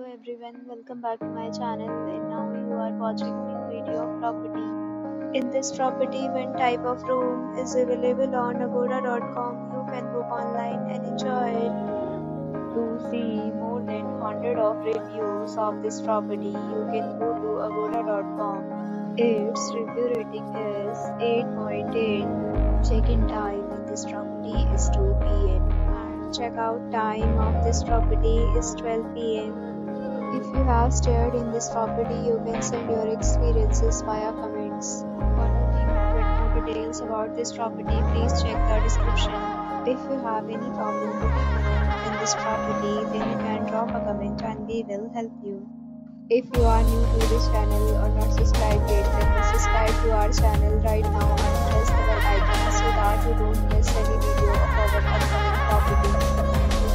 Hello everyone, welcome back to my channel, and now you are watching new video of property. In this property, one type of room is available on agoda.com. You can book online and enjoy it. To see more than 100 of reviews of this property, you can go to agoda.com. Its review rating is 8.8. Check-in time in this property is 2 p.m. and check-out time of this property is 12 p.m. If you have stayed in this property, you can send your experiences via comments. For booking or get more details about this property, please check the description. If you have any problem booking a room in this property, then you can drop a comment and we will help you. If you are new to this channel or not subscribed yet, then subscribe to our channel right now and press the bell icon so that you don't miss any video of our upcoming property.